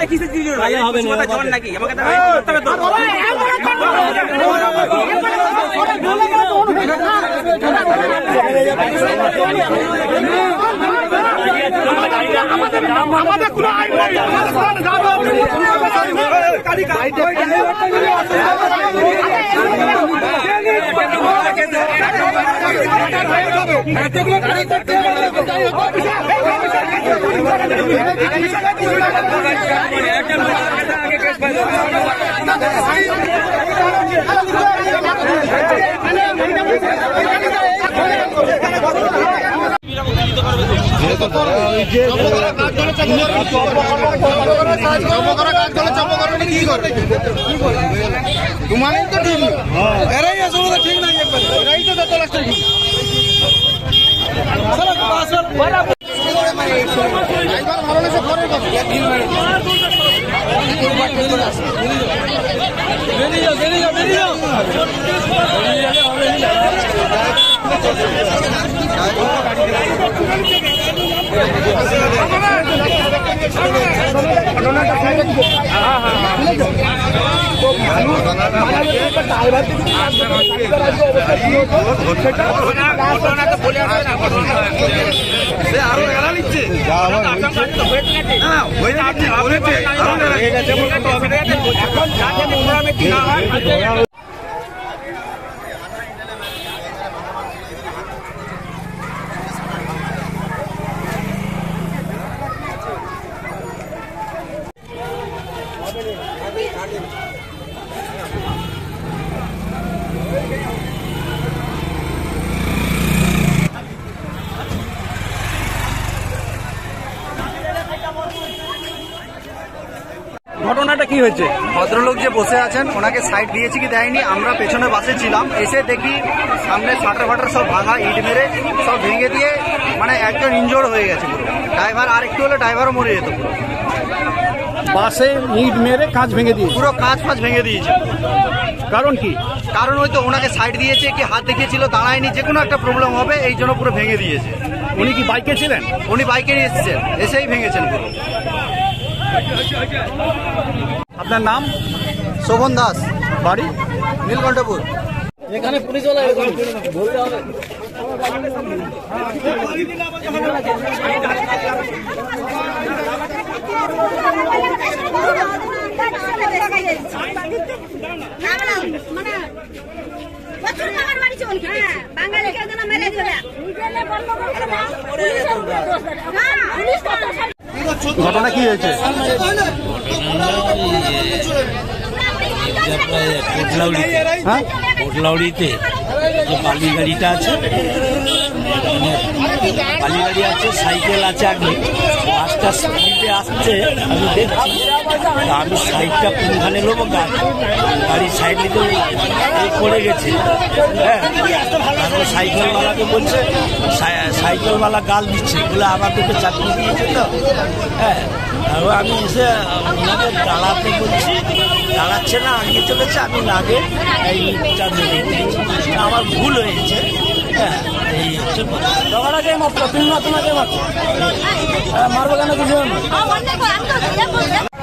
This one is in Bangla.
तुम्हारे तो ठीक है, एराई है तो ठीक नहीं है, एराई तो 10 लाख ठीक चलो पास वाला ভালো লাগছে করে কথা দিন মেরে বেরিয়ে ঘটনাটা কি হয়েছে? ভদ্রলোক যে বসে আছেন ওনাকে সাইড দিয়েছি কি দেয়নি, আমরা পেছনে বাসে ছিলাম, এসে দেখি সামনে শাটার ফাটার সব ভাঙা, ইট মেরে সব ভেঙে দিয়ে মানে একজন ইনজোর্ড হয়ে গেছে পুরো। ড্রাইভার আরেকটু হলে ড্রাইভারও মরে যেত পুরো। বাসে ইট মেরে কাঁচ ভেঙে দিয়ে পুরো কাঁচ ফাঁচ ভেঙে দিয়েছে। কারণ কি? কারণ হয়তো ওনাকে সাইড দিয়েছে কি হাত দেখিয়েছিল, দাঁড়ায়নি, যে কোনো একটা প্রবলেম হবে এই জন্য পুরো ভেঙে দিয়েছে। উনি কি বাইকে ছিলেন? উনি বাইকে এসেছেন, এসেই ভেঙেছেন পুরো। আপনার নাম? শোভন দাস, বাড়ি নীলকণ্ঠপুর। এখানে পুলিশ বলতে হবে। ঘটনা কি হয়েছে? কোটলাউড়িতে যে বালি গাড়িটা আছে, বালি গাড়ি আছে, সাইকেল আছে, আগে বাসটা স্পিডে আসছে, আমি দেখছি, আমি সাইডটা কোনখানে নেবো, গাড়ি সাইড নিতে পড়ে গেছে। হ্যাঁ, সাইকেলওয়ালাকে বলছে, সাইকেলওয়ালা গাল দিচ্ছে বলে আমাদেরকে চাকরি দিয়েছে তো। হ্যাঁ, আমি এসে ওনাকে দাঁড়াতে বলছি, দাঁড়াচ্ছে না, আগিয়ে চলেছে, আমি আগে এইটা মেরে দিয়েছি, আমার ভুল হয়েছে। হ্যাঁ, এই হচ্ছে ঝগড়াকে মাত্র 3 মাত্র মারবো কেন কিছু